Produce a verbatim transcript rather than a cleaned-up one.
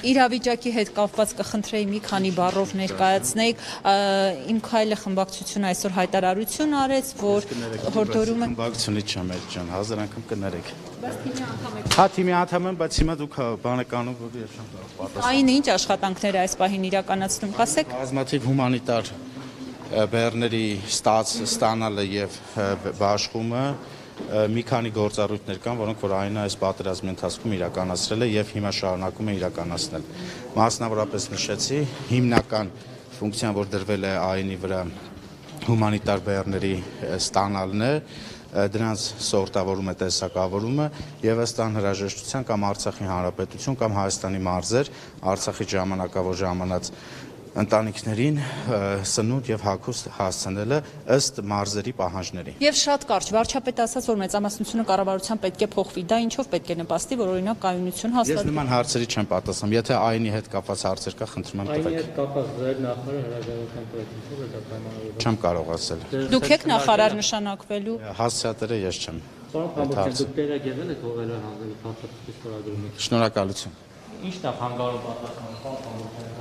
իրավիճակի հետ կապված կխնդրեի մի քանի բառով ներկայացնեիք իմ քայլը խմբակցությունը այսօր հայտարարություն արեց, որ հորդորում է խմբակցությունից չեմ էլ ջան, հազար անգամ կներեք։ Հա թիմի անդամ եմ, բայց հիմա դուք բանականում որ ես չեմ պատասխանում։ Այն ինչ աշխատանքներ այս պահին իրականացնում, կասեք։ Բազմաթիվ հումանիտար բեռների ստանալը եւ բաշխումը մի քանի գործառույթներ կան, որոնք որ այն այս պատերազմի ընթացքում իրականացրել է եւ հիմա շարունակում է իրականացնել։ Մասնավորապես նշեցի հիմնական ֆունկցիան, որ դրվել է ԱԻՆ-ի վրա հումանիտար բեռների ստանալն է, դրանց սորտավորումը, տեսակավորումը եւ ըստ անհրաժեշտության կամ Արցախի Հանրապետություն կամ Հայաստանի մարզեր Արցախի ժամանակավոր ժամանած ընտանիքներին սնունդ եւ հագուստ հասցնելը ըստ մարզերի պահանջների։ Եվ շատ կարճ, վարչապետը ասաց, որ մեծամասնությունը կառավարության պետք է փոխվի, դա ինչով պետք է նպաստի, որ օրինակ կայունություն հաստատվի։ Ես նման հարցերի չեմ պատասխանում, եթե ԱԻՆ-ի հետ կապված հարցեր կա, խնդրում եմ տվեք։ ԱԻՆ-ի հետ կապված ձեր նախարարը հրաժարական տվեցին, չէ՞ դա պայմանավորված։ Չեմ կարող ասել։ Դուք եք նախարար նշանակվելու։ Հասցեատերը ես չեմ։ Պարոն Փամոկյան, դուք տեղեկեղել եք հողերը հանձնելու փաստաթղթի ստորագրումից։ Շնորհակալություն։ Ինչ նա հանգարում պատասխանում, պարոն Փամոկյան։